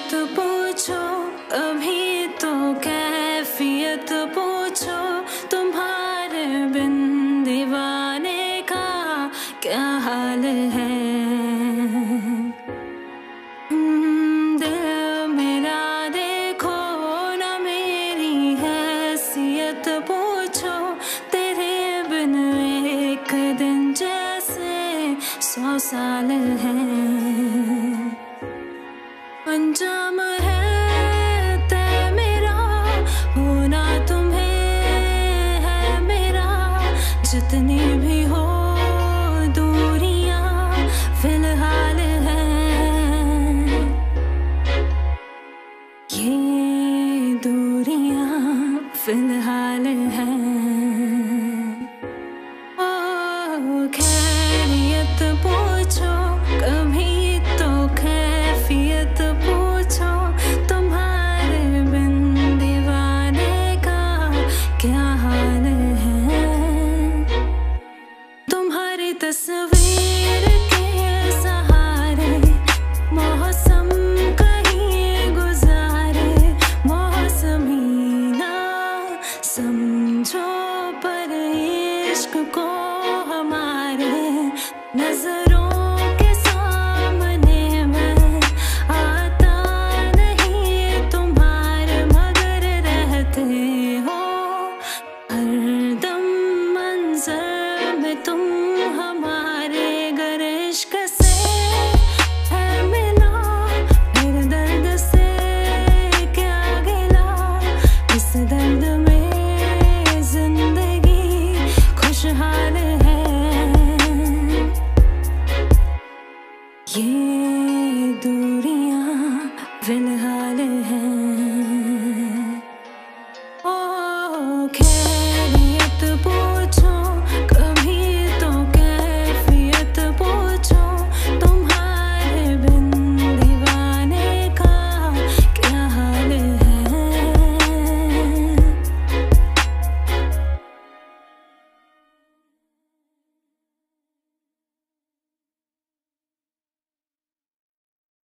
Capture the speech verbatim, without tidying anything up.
खैरियत पूछो, अभी तो कैफियत पूछो, तुम्हारे बिन दीवाने का क्या हाल है। दिल मेरा देखो ना मेरी हैसियत पूछो, तेरे बिन एक दिन जैसे सौ साल है। अंजाम है तय मेरा, होना तुम्हें है मेरा, जितनी भी हो दूरियां फिलहाल है। ये दूरियां फिलहाल है। ओ खैरियत पूछो, कभी तो कैफियत पूछो, तुम्हारे बिन दीवाने का क्या हाल है। तुम्हारी तस्वीर के सहारे मौसम कहीं गुजारे, मौसमी ना समझो पर इश्क को हमारे, नजरों के सामने मैं आता नहीं तुम्हारे, मगर रहते हो हरदम मंजर में तुम हमारे। गर इश्क से है मिला फिर दर्द से क्या गिला, इस दर्द में जिंदगी खुशहाल है। ये दूरियां फिलहाल